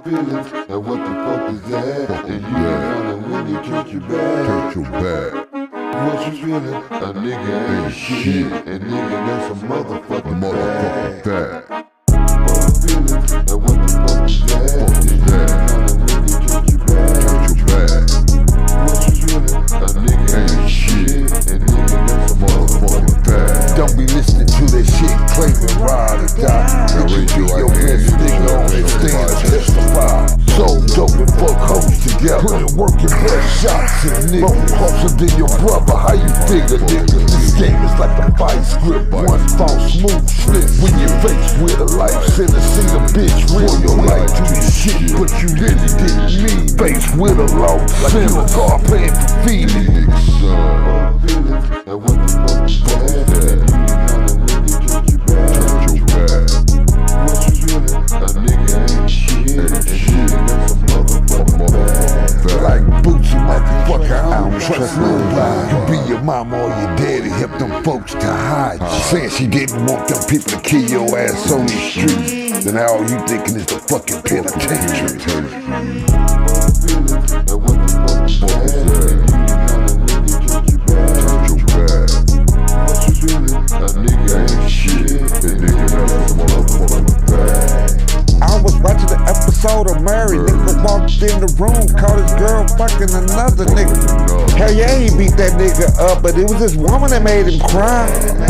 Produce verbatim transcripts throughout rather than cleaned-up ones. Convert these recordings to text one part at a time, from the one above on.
feelings, and what the fuck is that? And you ain't when you turn your back. Turn your back. What you feeling? A nigga ain't shit, and nigga that's a motherfucking Motherfucking fact. fact. What feelings, and what the fuck is that? Fuck is that? And when you turn your back. Turn your back. What you feeling? A nigga ain't shit, and nigga that's a motherfucking fact. Don't be listening to that shit claiming ride or die. Now raise your Your right hand. best nigga on the stand to testify. So dope and fuck hoes together. Put in work and bust shots and niggas. More closer than your brother. How you figure, nigga? This game is like a fight script. One false move slip. When you're faced with a life sentence, see the bitch real your life to this shit, but you really didn't mean. Faced with a law, like you a car playing for feeding. Nigga, son. What feelings, and what the fuck is that? And when you turn your back. Turn your back. What you feeling? A nigga ain't shit, and nigga that's a motherfucking fact. Like Bootsy, motherfucker, I don't trust nobody. You be your mama or your daddy, help them folks to hide you. Saying she didn't want them people to kill your ass on the street. Then all you thinking is the fucking penitentiary. What feelings, and what the fuck is that? And when you turn your back. Turn your back. What you feeling? A nigga ain't shit, and nigga that's a motherfucking fact. I was watching the episode of Murray. Nigga walked in the room, caught his girl fucking another nigga. Hell yeah, he beat that nigga up, but it was this woman that made him cry.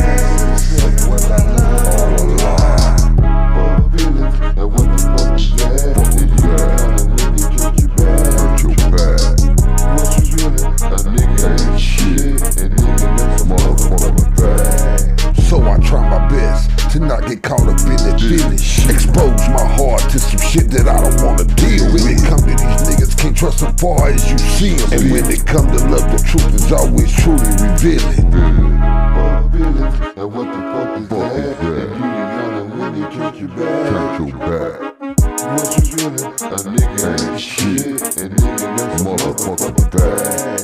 What feelings, and what the fuck is that? And when you turn your back. Turn your back. What you feeling? A nigga ain't shit, and nigga that's a motherfucking fact. So I try my best to not get caught up in that finish. Expose my heart to some shit that I don't wanna deal with. When it come to these niggas, can't trust them far as you see them. And when it come to love, the truth is always truly revealing. What feelings, and what the fuck is Fuck is that? that? And you ain't when you turn your back. Turn your back. What you feeling? A nigga ain't shit, and nigga that's a Motherfucking motherfucking fact.